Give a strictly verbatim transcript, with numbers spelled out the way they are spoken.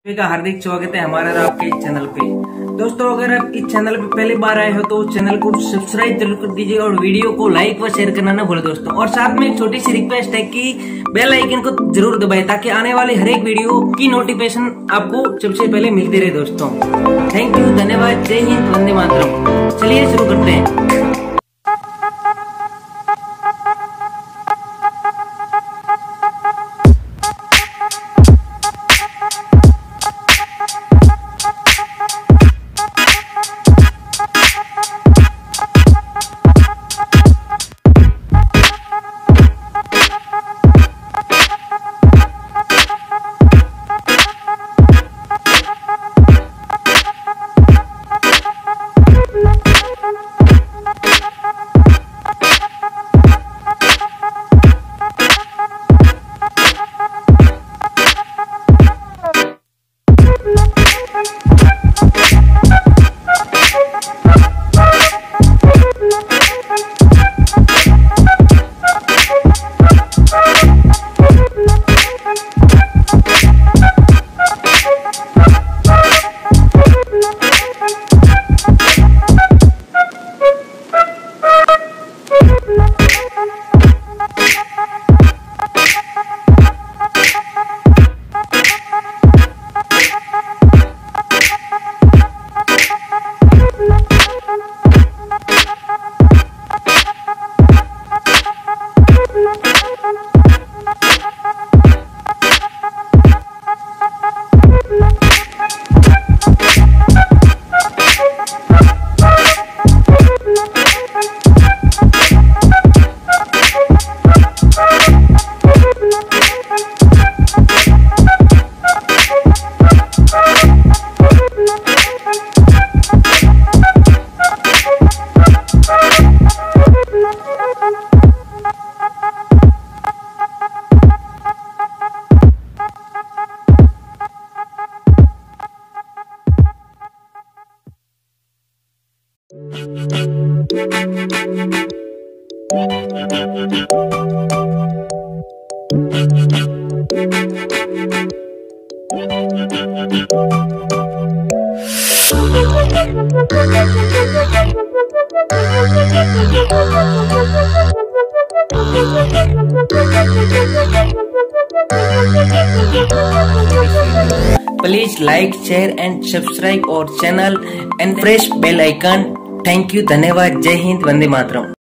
का हार्दिक स्वागत है हमारे और आपके इस चैनल पे। दोस्तों, अगर आप इस चैनल पे पहली बार आए हो तो चैनल को सब्सक्राइब जरूर कर दीजिए और वीडियो को लाइक व शेयर करना ना भूलें दोस्तों। और साथ में एक छोटी सी रिक्वेस्ट है कि बेल आइकन को जरूर दबाएं ताकि आने वाले हर एक वीडियो की नोटिफिकेशन आपको सबसे पहले मिलती रहे दोस्तों। थैंक यू, धन्यवाद, जय हिंद, वंदे मातरम। चलिए शुरू करते हैं। Please like, share and subscribe और channel and press bell icon. Thank you, धन्यवाद, जय हिंद, वंदे मातरम।